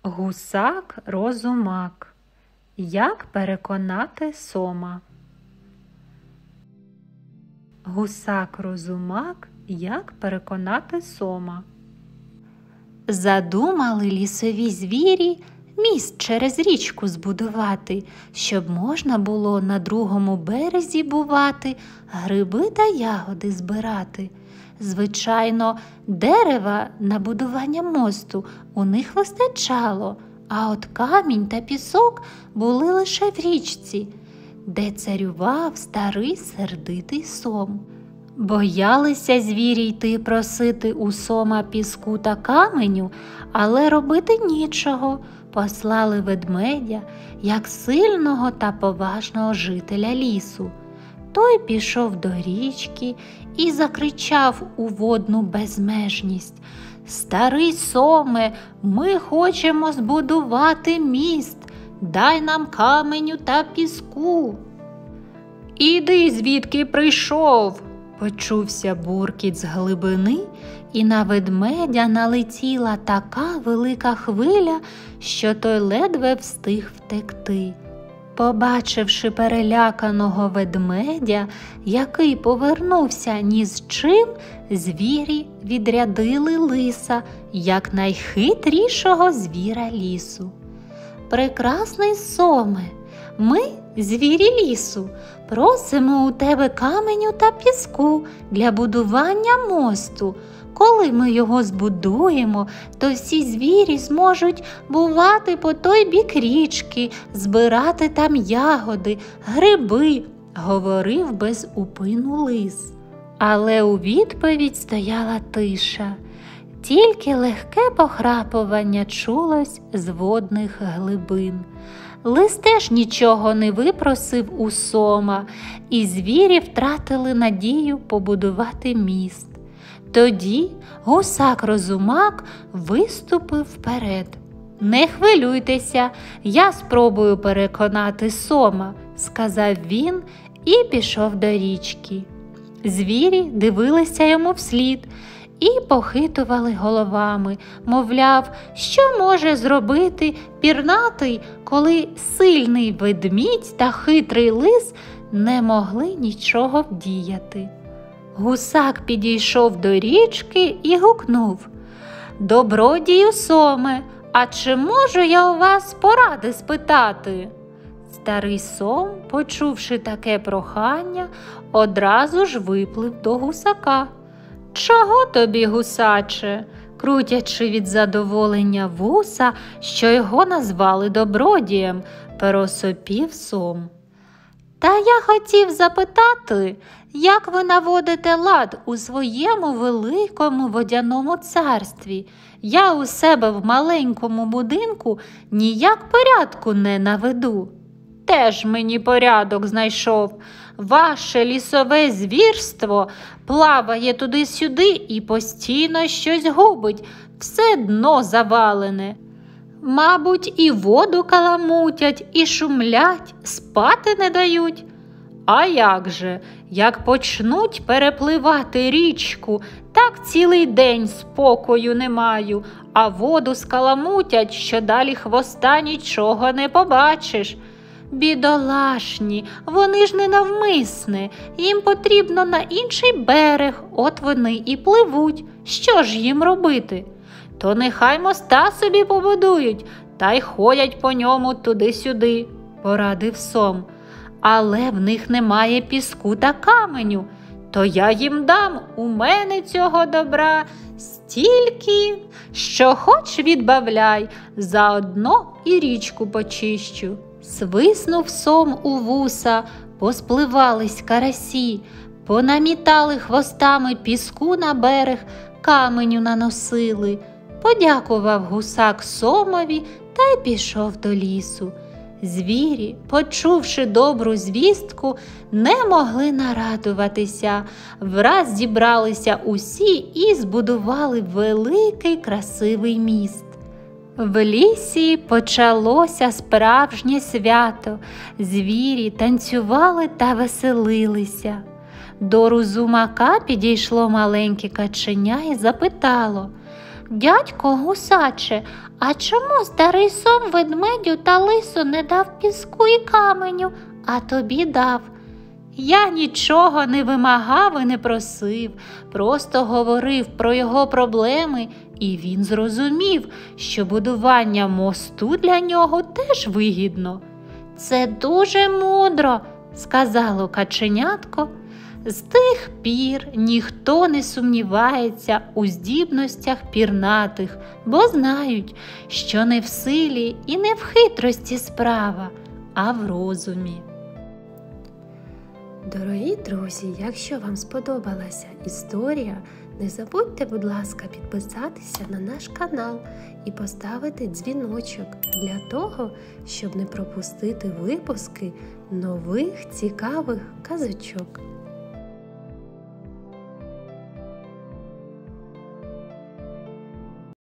Гусак-розумак. Як переконати сома? Гусак-розумак. Як переконати сома? Задумали лісові звірі міст через річку збудувати, щоб можна було на другому березі бувати, гриби та ягоди збирати. Звичайно, дерева на будування мосту у них вистачало, а от камінь та пісок були лише в річці, де царював старий сердитий сом. Боялися звірі йти просити у сома піску та каменю, але робити нічого. Послали ведмедя, як сильного та поважного жителя лісу. Той пішов до річки і закричав у водну безмежність: «Старий соме, ми хочемо збудувати міст, дай нам каменю та піску». «Іди, звідки прийшов!» Почувся буркіт з глибини, і на ведмедя налетіла така велика хвиля, що той ледве встиг втекти. Побачивши переляканого ведмедя, який повернувся ні з чим, звірі відрядили лиса, як найхитрішого звіра лісу. «Прекрасний соме, ми, звірі лісу, просимо у тебе каменю та піску для будування мосту. Коли ми його збудуємо, то всі звірі зможуть бувати по той бік річки, збирати там ягоди, гриби», – говорив без упину лис. Але у відповідь стояла тиша. Тільки легке похрапування чулось з водних глибин. Лис теж нічого не випросив у сома, і звірі втратили надію побудувати міст. Тоді гусак-розумак виступив вперед. «Не хвилюйтеся, я спробую переконати сома», – сказав він і пішов до річки. Звірі дивилися йому вслід і похитували головами, мовляв, що може зробити пірнатий, коли сильний ведмідь та хитрий лис не могли нічого вдіяти. Гусак підійшов до річки і гукнув: «Добродію соме, а чи можу я у вас поради спитати?» Старий сом, почувши таке прохання, одразу ж виплив до гусака. «Чого тобі, гусаче?» Крутячи від задоволення вуса, що його назвали добродієм, пересопів сом. «Та я хотів запитати, як ви наводите лад у своєму великому водяному царстві? Я у себе в маленькому будинку ніяк порядку не наведу». «Теж мені порядок знайшов. Ваше лісове звірство плаває туди-сюди і постійно щось губить, все дно завалене. Мабуть, і воду каламутять, і шумлять, спати не дають. А як же, як почнуть перепливати річку, так цілий день спокою не маю, а воду скаламутять, що далі хвоста нічого не побачиш. Бідолашні, вони ж не навмисне, їм потрібно на інший берег, от вони і пливуть. Що ж їм робити? То нехай моста собі побудують, та й ходять по ньому туди-сюди», – порадив сом. «Але в них немає піску та каменю. То я їм дам, у мене цього добра стільки, що хоч відбавляй, заодно і річку почищу». Свиснув сом у вуса, поспливались карасі, понамітали хвостами піску на берег, каменю наносили. Подякував гусак сомові та й пішов до лісу. Звірі, почувши добру звістку, не могли нарадуватися. Враз зібралися усі і збудували великий красивий міст. В лісі почалося справжнє свято. Звірі танцювали та веселилися. До розумака підійшло маленьке каченя і запитало: Дядько гусаче, а чому старий сом ведмедю та лису не дав піску і каменю, а тобі дав? Я нічого не вимагав і не просив, просто говорив про його проблеми, і він зрозумів, що будування мосту для нього теж вигідно. Це дуже мудро, сказало каченятко. З тих пір ніхто не сумнівається у здібностях пірнатих, бо знають, що не в силі і не в хитрості справа, а в розумі. Дорогі друзі, якщо вам сподобалася історія, не забудьте, будь ласка, підписатися на наш канал і поставити дзвіночок для того, щоб не пропустити випуски нових цікавих казочок.